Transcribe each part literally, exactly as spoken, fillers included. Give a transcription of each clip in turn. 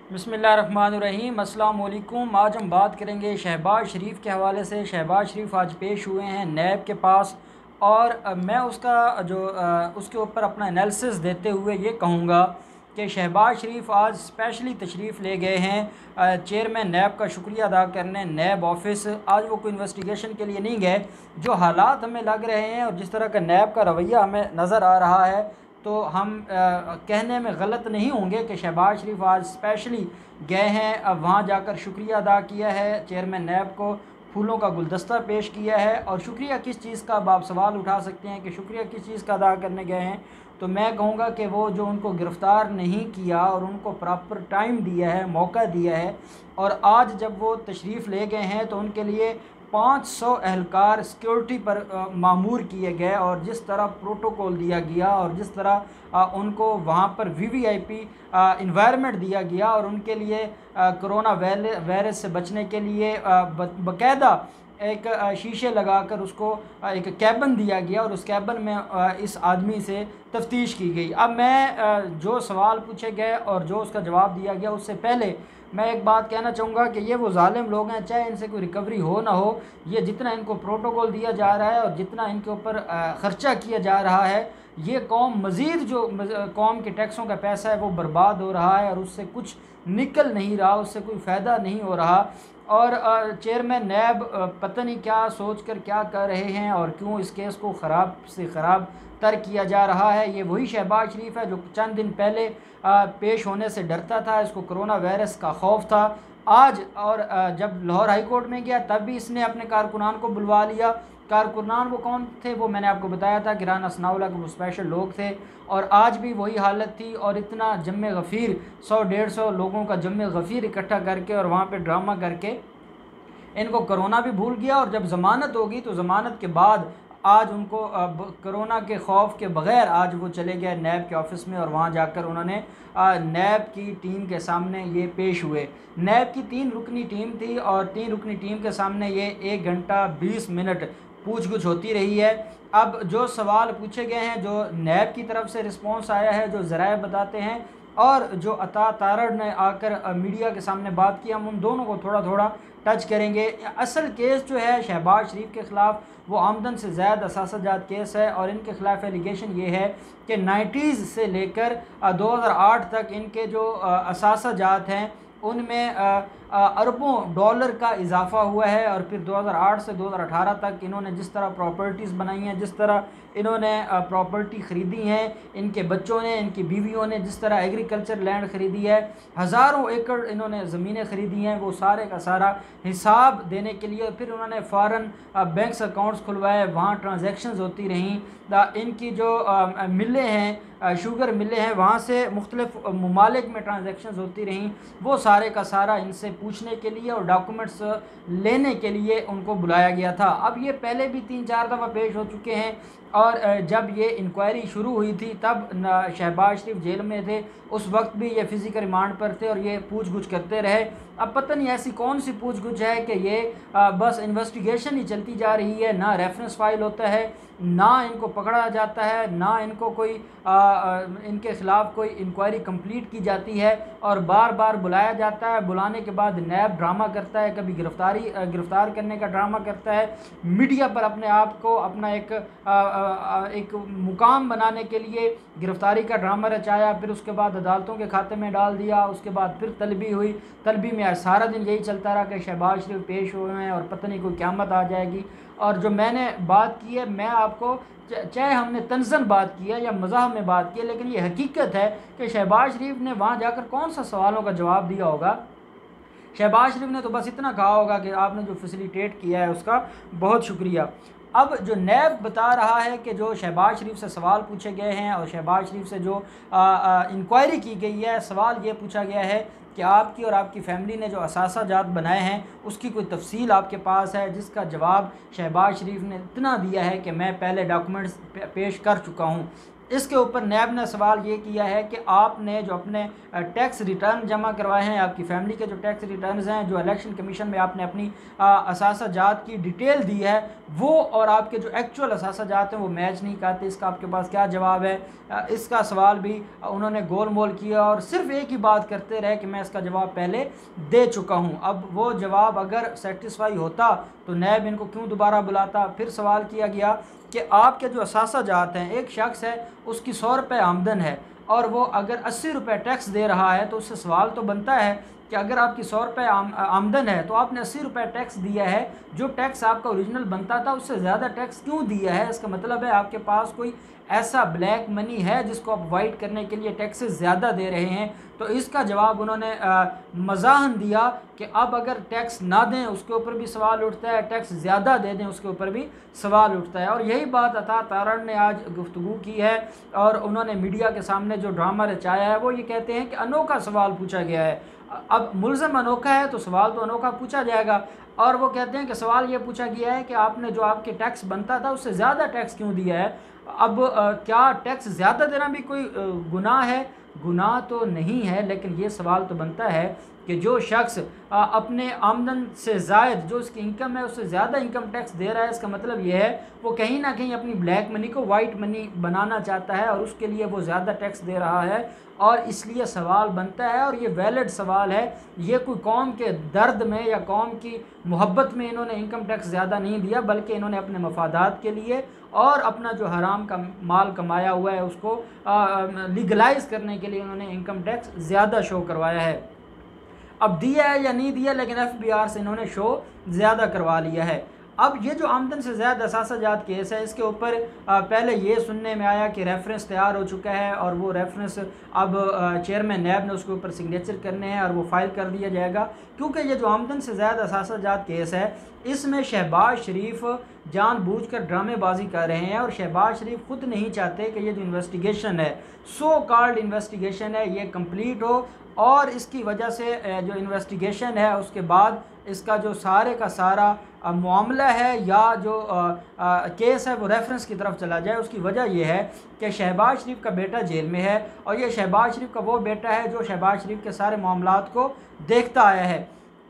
बिस्मिल्लाहिर्रहमानिर्रहीम। अस्सलाम वालेकुम। आज हम बात करेंगे शहबाज शरीफ के हवाले से। शहबाज शरीफ आज पेश हुए हैं नैब के पास और मैं उसका जो उसके ऊपर अपना एनालिसिस देते हुए ये कहूँगा कि शहबाज शरीफ आज स्पेशली तशरीफ़ ले गए हैं चेयरमैन नैब का शुक्रिया अदा करने नैब ऑफिस। आज वो कोई इन्वेस्टिगेशन के लिए नहीं गए। जो हालात हमें लग रहे हैं और जिस तरह का नैब का रवैया हमें नज़र आ रहा है तो हम आ, कहने में गलत नहीं होंगे कि शहबाज शरीफ आज स्पेशली गए हैं। अब वहाँ जाकर शुक्रिया अदा किया है चेयरमैन नैब को, फूलों का गुलदस्ता पेश किया है। और शुक्रिया किस चीज़ का, अब आप सवाल उठा सकते हैं कि शुक्रिया किस चीज़ का अदा करने गए हैं, तो मैं कहूँगा कि वो जो उनको गिरफ़्तार नहीं किया और उनको प्रॉपर टाइम दिया है, मौका दिया है। और आज जब वो तशरीफ़ ले गए हैं तो उनके लिए पाँच सौ एहलकार सिक्योरिटी पर मामूर किए गए और जिस तरह प्रोटोकॉल दिया गया और जिस तरह आ, उनको वहाँ पर V V I P environment दिया गया और उनके लिए कोरोना वायरस से बचने के लिए बाकायदा एक शीशे लगाकर उसको एक कैबिन दिया गया और उस कैबिन में इस आदमी से तफ्तीश की गई। अब मैं जो सवाल पूछे गए और जो उसका जवाब दिया गया उससे पहले मैं एक बात कहना चाहूँगा कि ये वो जालिम लोग हैं, चाहे इनसे कोई रिकवरी हो ना हो, ये जितना इनको प्रोटोकॉल दिया जा रहा है और जितना इनके ऊपर ख़र्चा किया जा रहा है, ये कौम मज़ीद जो कौम के टैक्सों का पैसा है वो बर्बाद हो रहा है और उससे कुछ निकल नहीं रहा, उससे कोई फ़ायदा नहीं हो रहा। और चेयरमैन नैब पता नहीं क्या सोच कर क्या कर रहे हैं और क्यों इस केस को ख़राब से ख़राब तर किया जा रहा है। ये वही शहबाज शरीफ है जो चंद दिन पहले पेश होने से डरता था, इसको कोरोना वायरस का खौफ था। आज और जब लाहौर हाई कोर्ट में गया तब भी इसने अपने कारकुनान को बुलवा लिया। कारकुनान वो कौन थे वो मैंने आपको बताया था कि राना सनाउल्लाह के वो स्पेशल लोग थे। और आज भी वही हालत थी और इतना जम्मे गफ़ीर सौ डेढ़ सौ लोगों का जम्मे गफ़ीर इकट्ठा करके और वहाँ पे ड्रामा करके इनको कोरोना भी भूल गया। और जब ज़मानत होगी तो ज़मानत के बाद आज उनको कोरोना के खौफ के बग़ैर आज वो चले गए नैब के ऑफ़िस में और वहाँ जाकर उन्होंने नैब की टीम के सामने ये पेश हुए। नैब की तीन रुकनी टीम थी और तीन रुकनी टीम के सामने ये एक घंटा बीस मिनट पूछ गुछ होती रही है। अब जो सवाल पूछे गए हैं, जो नैब की तरफ से रिस्पॉन्स आया है, जो ज़राए बताते हैं और जो अता तारड़ ने आकर मीडिया के सामने बात की, हम उन दोनों को थोड़ा थोड़ा टच करेंगे। असल केस जो है शहबाज शरीफ के ख़िलाफ़ वो आमदन से ज़्यादा असासाजात केस है और इनके ख़िलाफ़ एलिगेशन ये है कि नाइन्टीज़ से लेकर दो हज़ार आठ तक इनके जो असासाजात हैं उनमें अरबों डॉलर का इजाफ़ा हुआ है। और फिर दो हज़ार आठ से दो हज़ार अठारह तक इन्होंने जिस तरह प्रॉपर्टीज़ बनाई हैं, जिस तरह इन्होंने प्रॉपर्टी ख़रीदी हैं, इनके बच्चों ने, इनकी बीवियों ने जिस तरह एग्रीकल्चर लैंड ख़रीदी है, हज़ारों एकड़ इन्होंने ज़मीनें ख़रीदी हैं, वो सारे का सारा हिसाब देने के लिए फिर उन्होंने फ़ॉरेन बैंक्स अकाउंट्स खुलवाए, वहाँ ट्रांजैक्शंस होती रहीं। इनकी जो मिलें हैं, शुगर मिलें हैं, वहाँ से मुख्तलिफ़ ममालिक में ट्रांजैक्शंस होती रहीं, वो सारे का सारा इनसे पूछने के लिए और डॉक्यूमेंट्स लेने के लिए उनको बुलाया गया था। अब ये पहले भी तीन चार दफ़ा पेश हो चुके हैं और जब ये इंक्वायरी शुरू हुई थी तब शहबाज शरीफ जेल में थे, उस वक्त भी ये फ़िज़िकल रिमांड पर थे और ये पूछ गुछ करते रहे। अब पता नहीं ऐसी कौन सी पूछ गुछ है कि ये बस इन्वेस्टिगेशन ही चलती जा रही है, ना रेफरेंस फ़ाइल होता है, ना इनको पकड़ा जाता है, ना इनको कोई आ, आ, इनके ख़िलाफ़ कोई इंक्वायरी कंप्लीट की जाती है और बार बार बुलाया जाता है। बुलाने के बाद नैब ड्रामा करता है, कभी गिरफ़्तारी गिरफ़्तार करने का ड्रामा करता है, मीडिया पर अपने आप को अपना एक आ, आ, एक मुकाम बनाने के लिए गिरफ़्तारी का ड्रामा रचाया, फिर उसके बाद अदालतों के खाते में डाल दिया, उसके बाद फिर तलबी हुई। तलबी में सारा दिन यही चलता रहा कि शहबाज शरीफ पेश हुए हैं और पता नहीं कोई क़यामत आ जाएगी। और जो मैंने बात की है, मैं आपको चाहे हमने तंज़न बात की है या मज़ाह में बात की है, लेकिन ये हकीकत है कि शहबाज शरीफ ने वहाँ जाकर कौन सा सवालों का जवाब दिया होगा। शहबाज शरीफ ने तो बस इतना कहा होगा कि आपने जो फैसिलिटेट किया है उसका बहुत शुक्रिया। अब जो नैब बता रहा है कि जो शहबाज शरीफ से सवाल पूछे गए हैं और शहबाज शरीफ से जो इंक्वायरी की गई है, सवाल ये पूछा गया है कि आपकी और आपकी फ़ैमिली ने जो असासाजात बनाए हैं उसकी कोई तफसील आपके पास है, जिसका जवाब शहबाज शरीफ ने इतना दिया है कि मैं पहले डॉक्यूमेंट्स पेश कर चुका हूँ। इसके ऊपर नैब ने सवाल ये किया है कि आपने जो अपने टैक्स रिटर्न जमा करवाए हैं, आपकी फैमिली के जो टैक्स रिटर्न्स हैं, जो इलेक्शन कमीशन में आपने अपनी असासाजात की डिटेल दी है, वो और आपके जो एक्चुअल असासाजात हैं वो मैच नहीं करते। इसका आपके पास क्या जवाब है? इसका सवाल भी उन्होंने गोल मोल किया और सिर्फ एक ही बात करते रहे कि मैं इसका जवाब पहले दे चुका हूँ। अब वो जवाब अगर सेटिस्फाई होता तो नैब इनको क्यों दोबारा बुलाता? फिर सवाल किया गया कि आपके जो असासाजात हैं, एक शख्स है उसकी सौ रुपये आमदन है और वो अगर अस्सी रुपये टैक्स दे रहा है तो उससे सवाल तो बनता है कि अगर आपकी सौ रुपये आम, आमदन है तो आपने अस्सी रुपये टैक्स दिया है, जो टैक्स आपका ओरिजिनल बनता था उससे ज़्यादा टैक्स क्यों दिया है? इसका मतलब है आपके पास कोई ऐसा ब्लैक मनी है जिसको आप वाइट करने के लिए टैक्सेस ज़्यादा दे रहे हैं। तो इसका जवाब उन्होंने मज़ाहन दिया कि अब अगर टैक्स ना दें उसके ऊपर भी सवाल उठता है, टैक्स ज़्यादा दे दें उसके ऊपर भी सवाल उठता है। और यही बात अता तारण ने आज गुफ्तगू की है और उन्होंने मीडिया के सामने जो ड्रामा रचाया है वो ये कहते हैं कि अनोखा सवाल पूछा गया है। अब मुल्ज़म अनोखा है तो सवाल तो अनोखा पूछा जाएगा। और वो कहते हैं कि सवाल ये पूछा गया है कि आपने जो आपके टैक्स बनता था उससे ज़्यादा टैक्स क्यों दिया है? अब आ, क्या टैक्स ज़्यादा देना भी कोई गुनाह है? गुनाह तो नहीं है, लेकिन ये सवाल तो बनता है कि जो शख्स आ, अपने आमदन से ज़ायद जो उसकी इनकम है उससे ज़्यादा इनकम टैक्स दे रहा है, इसका मतलब ये है वो कहीं ना कहीं अपनी ब्लैक मनी को वाइट मनी बनाना चाहता है और उसके लिए वो ज़्यादा टैक्स दे रहा है। और इसलिए सवाल बनता है और ये वैलिड सवाल है। ये कोई कौम के दर्द में या कौम की मोहब्बत में इन्होंने इनकम टैक्स ज़्यादा नहीं दिया, बल्कि इन्होंने अपने मफादात के लिए और अपना जो हराम का माल कमाया हुआ है उसको लीगलाइज करने के लिए उन्होंने इनकम टैक्स ज़्यादा शो करवाया है। अब दिया है या नहीं दिया, लेकिन एफ बी आर से इन्होंने शो ज़्यादा करवा लिया है। अब ये जो आमदन से ज़्यादा असासाजात केस है, इसके ऊपर पहले ये सुनने में आया कि रेफरेंस तैयार हो चुका है और वो रेफरेंस अब चेयरमैन नैब ने उसके ऊपर सिग्नेचर करने हैं और वो फाइल कर दिया जाएगा। क्योंकि ये जो आमदन से ज़्यादा असासाजात केस है इसमें शहबाज शरीफ जानबूझकर ड्रामेबाजी कर रहे हैं और शहबाज शरीफ खुद नहीं चाहते कि ये जो इन्वेस्टिगेशन है, सो कॉल्ड इन्वेस्टिगेशन है, ये कंप्लीट हो और इसकी वजह से जो इन्वेस्टिगेशन है उसके बाद इसका जो सारे का सारा मामला है या जो आ, आ, केस है वो रेफरेंस की तरफ चला जाए। उसकी वजह यह है कि शहबाज शरीफ का बेटा जेल में है और ये शहबाज शरीफ का वो बेटा है जो शहबाज शरीफ के सारे मामलात को देखता आया है।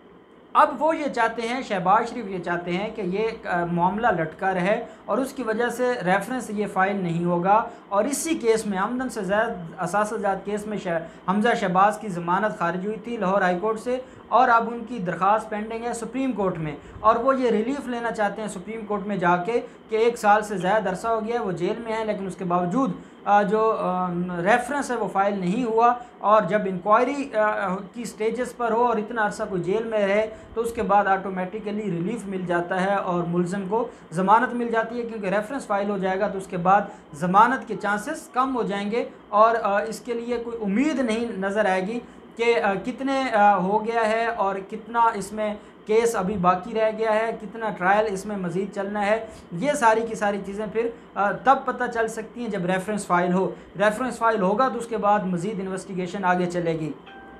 अब वो ये चाहते हैं, शहबाज शरीफ ये चाहते हैं कि ये मामला लटका रहे और उसकी वजह से रेफरेंस ये फ़ाइल नहीं होगा। और इसी केस में आमदन से ज़्यादा असासाजात केस में हमजा शहबाज की ज़मानत खारिज हुई थी लाहौर हाई कोर्ट से और अब उनकी दरख्वास्त पेंडिंग है सुप्रीम कोर्ट में और वो ये रिलीफ लेना चाहते हैं सुप्रीम कोर्ट में जाके कि एक साल से ज़्यादा अरसा हो गया है वो जेल में है, लेकिन उसके बावजूद जो रेफरेंस है वो फ़ाइल नहीं हुआ। और जब इंक्वायरी की स्टेजेस पर हो और इतना अरसा कोई जेल में रहे तो उसके बाद ऑटोमेटिकली रिलीफ मिल जाता है और मुल्ज़िम को ज़मानत मिल जाती है, क्योंकि रेफरेंस फ़ाइल हो जाएगा तो उसके बाद ज़मानत के चांसेस कम हो जाएंगे और इसके लिए कोई उम्मीद नहीं नज़र आएगी कि कितने हो गया है और कितना इसमें केस अभी बाकी रह गया है, कितना ट्रायल इसमें मज़ीद चलना है। ये सारी की सारी चीज़ें फिर तब पता चल सकती हैं जब रेफरेंस फ़ाइल हो। रेफरेंस फ़ाइल होगा तो उसके बाद मज़ीद इन्वेस्टिगेशन आगे चलेगी।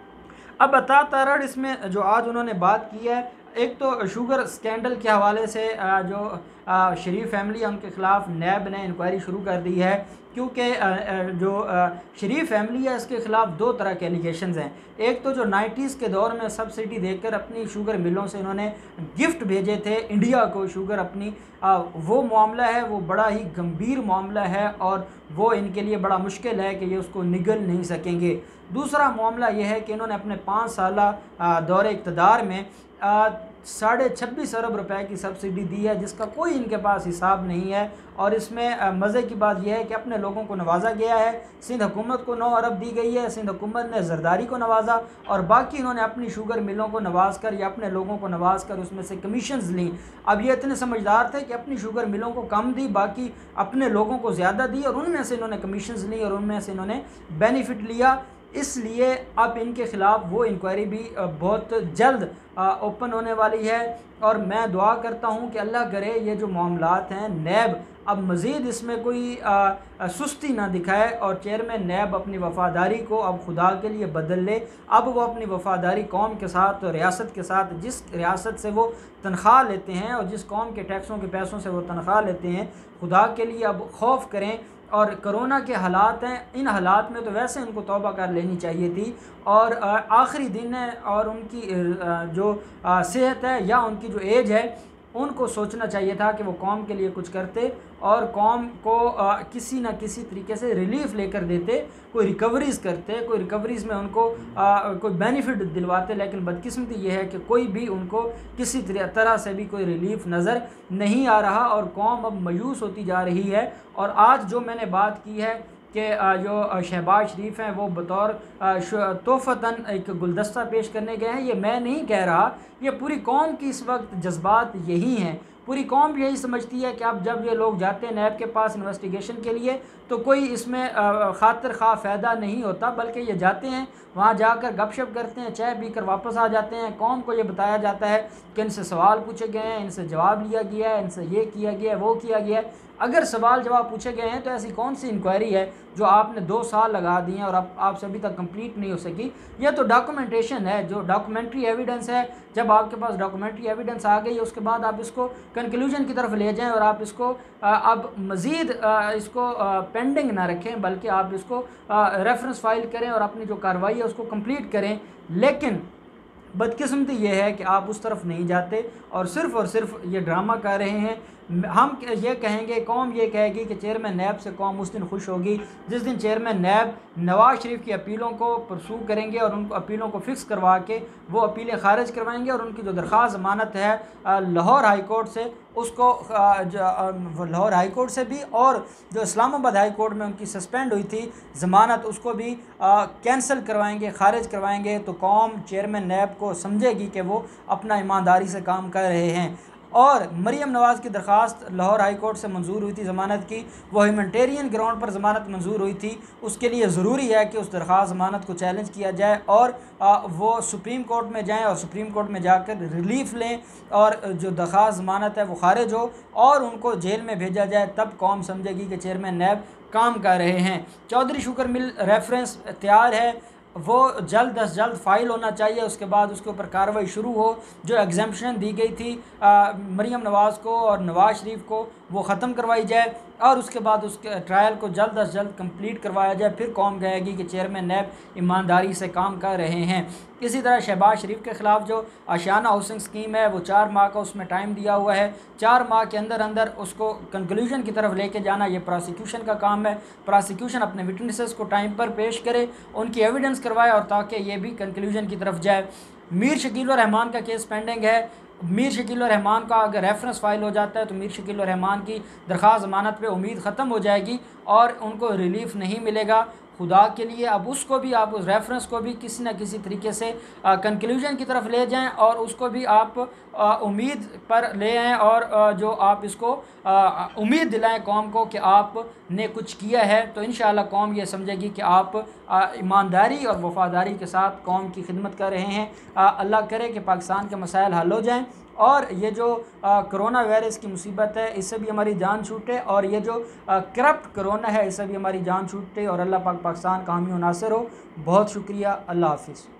अब अता तारण इसमें जो आज उन्होंने बात की है, एक तो शुगर स्कैंडल के हवाले से जो शरीफ फैमिली है उनके ख़िलाफ़ नैब ने इंक्वायरी शुरू कर दी है, क्योंकि जो शरीफ फैमिली है इसके ख़िलाफ़ दो तरह के एलिगेशंस हैं। एक तो जो नाइन्टीज़ के दौर में सब्सिडी देकर अपनी शुगर मिलों से इन्होंने गिफ्ट भेजे थे इंडिया को शुगर अपनी, वो मामला है, वो बड़ा ही गंभीर मामला है और वो इनके लिए बड़ा मुश्किल है कि ये उसको निगल नहीं सकेंगे। दूसरा मामला ये है कि इन्होंने अपने पाँच साला दौरे इक़्तिदार में साढ़े छब्बीस अरब रुपए की सब्सिडी दी है, जिसका कोई इनके पास हिसाब नहीं है। और इसमें मज़े की बात यह है कि अपने लोगों को नवाजा गया है। सिंध हुकूमत को नौ अरब दी गई है, सिंध हुकूमत ने जरदारी को नवाजा और बाकी इन्होंने अपनी शुगर मिलों को नवाज कर या अपने लोगों को नवाज कर उसमें से कमीशंस ली। अब ये इतने समझदार थे कि अपनी शुगर मिलों को कम दी, बाकी अपने लोगों को ज़्यादा दी और उनमें से इन्होंने कमीशंस ली और उनमें से इन्होंने बेनिफिट लिया। इसलिए अब इनके ख़िलाफ़ वो इंक्वायरी भी बहुत जल्द ओपन होने वाली है और मैं दुआ करता हूँ कि अल्लाह करे ये जो मामलात हैं नैब अब मज़ीद इसमें कोई आ, आ, सुस्ती ना दिखाए और चेयरमैन नैब अपनी वफ़ादारी को अब खुदा के लिए बदल ले। अब वो अपनी वफ़ादारी कौम के साथ और रियासत के साथ, जिस रियासत से वो तनख्वाह लेते हैं और जिस कौम के टैक्सों के पैसों से वो तनख्वाह लेते हैं, खुदा के लिए अब खौफ करें और कोरोना के हालात हैं, इन हालात में तो वैसे उनको तौबा कर लेनी चाहिए थी और आखिरी दिन है और उनकी जो सेहत है या उनकी जो एज है उनको सोचना चाहिए था कि वो कौम के लिए कुछ करते और कौम को आ, किसी न किसी तरीके से रिलीफ लेकर देते, कोई रिकवरीज़ करते, कोई रिकवरीज़ में उनको आ, कोई बेनिफिट दिलवाते। लेकिन बदकिस्मती ये है कि कोई भी उनको किसी तरह से भी कोई रिलीफ नज़र नहीं आ रहा और कौम अब मायूस होती जा रही है। और आज जो मैंने बात की है कि जो शहबाज शरीफ हैं वो बतौर तोहफ़तन एक गुलदस्ता पेश करने गए हैं, ये मैं नहीं कह रहा, ये पूरी कौम की इस वक्त जज्बात यही हैं। पूरी कौम यही समझती है कि अब जब ये लोग जाते हैं नैब के पास इन्वेस्टिगेशन के लिए तो कोई इसमें खातिर खा फ़ायदा नहीं होता, बल्कि ये जाते हैं वहाँ जाकर गपशप करते हैं, चाय पीकर वापस आ जाते हैं। कौम को ये बताया जाता है कि इनसे सवाल पूछे गए हैं, इनसे जवाब लिया गया है, इनसे ये किया गया है, वो किया गया है। अगर सवाल जवाब पूछे गए हैं तो ऐसी कौन सी इंक्वायरी है जो आपने दो साल लगा दिए हैं और आप आपसे अभी तक कंप्लीट नहीं हो सकी? यह तो डॉक्यूमेंटेशन है, जो डॉक्यूमेंट्री एविडेंस है। जब आपके पास डॉक्यूमेंट्री एविडेंस आ गई है उसके बाद आप इसको कंक्लूजन की तरफ ले जाएं और आप इसको अब मज़ीद इसको पेंडिंग ना रखें, बल्कि आप इसको रेफरेंस फाइल करें और अपनी जो कार्रवाई है उसको कंप्लीट करें। लेकिन बदकिस्मती ये है कि आप उस तरफ नहीं जाते और सिर्फ़ और सिर्फ ये ड्रामा कर रहे हैं। हम ये कहेंगे, कौम ये कहेगी कि चेयरमैन नैब से कौम उस दिन खुश होगी जिस दिन चेयरमैन नैब नवाज़ शरीफ की अपीलों को परसू करेंगे और उन अपीलों को फ़िक्स करवा के वो अपीलें खारिज करवाएंगे और उनकी जो दरख्वास्त ज़मानत है लाहौर हाई कोर्ट से उसको लाहौर हाई कोर्ट से भी और जो इस्लामाबाद हाई कोर्ट में उनकी सस्पेंड हुई थी ज़मानत उसको भी कैंसिल करवाएंगे, खारिज करवाएंगे। तो कौम चेयरमैन नैब को समझेगी कि वो अपना ईमानदारी से काम कर रहे हैं। और मरीम नवाज़ की दरख्वास्त लाहौर हाई कोर्ट से मंजूर हुई थी ज़मानत की, वो ह्यूमैनिटेरियन ग्राउंड पर ज़मानत मंजूर हुई थी। उसके लिए ज़रूरी है कि उस दरख्वास्त ज़मानत को चैलेंज किया जाए और आ, वो सुप्रीम कोर्ट में जाएं और सुप्रीम कोर्ट में जाकर रिलीफ लें और जो दरख्वास्त ज़मानत है वो खारिज हो और उनको जेल में भेजा जाए। तब कौम समझेगी कि चेयरमैन नैब काम कर रहे हैं। चौधरी शुगर मिल रेफरेंस तैयार है, वो जल्द अज जल्द फ़ाइल होना चाहिए, उसके बाद उसके ऊपर कार्रवाई शुरू हो। जो एग्जाम्पशन दी गई थी मरीम नवाज़ को और नवाज़ शरीफ को वो ख़त्म करवाई जाए और उसके बाद उसके ट्रायल को जल्द अज जल्द कंप्लीट करवाया जाए। फिर कौम कहेगी कि चेयरमैन नैब ईमानदारी से काम कर रहे हैं। इसी तरह शहबाज शरीफ के ख़िलाफ़ जो आशियाना हाउसिंग स्कीम है वो चार माह का उसमें टाइम दिया हुआ है। चार माह के अंदर अंदर उसको कंक्लूजन की तरफ लेके जाना ये प्रोसिक्यूशन का काम है। प्रोसिक्यूशन अपने विटनेसेस को टाइम पर पेश करे, उनकी एविडेंस करवाए और ताकि ये भी कंक्लूजन की तरफ जाए। मीर शकील रहमान का केस पेंडिंग है। मीर शकील रहमान का अगर रेफरेंस फ़ाइल हो जाता है तो मीर शकील रहमान की दरख्वास्त ज़मानत पे उम्मीद ख़त्म हो जाएगी और उनको रिलीफ़ नहीं मिलेगा। खुदा के लिए अब उसको भी आप उस रेफरेंस को भी किसी न किसी तरीके से कंक्लूजन की तरफ ले जाएं और उसको भी आप उम्मीद पर ले आएँ और आ, जो आप इसको उम्मीद दिलाएं कौम को कि आपने कुछ किया है। तो इंशाअल्लाह कौम ये समझेगी कि आप ईमानदारी और वफ़ादारी के साथ कौम की खिदमत कर रहे हैं। आ, अल्लाह करे कि पाकिस्तान के मसाइल हल हो जाएँ और ये जो कोरोना वायरस की मुसीबत है इससे भी हमारी जान छूटे और ये जो करप्ट कोरोना है इससे भी हमारी जान छूटे और अल्लाह पाक पाकिस्तान का हामी और नासिर हो। बहुत शुक्रिया। अल्लाह हाफ़िज़।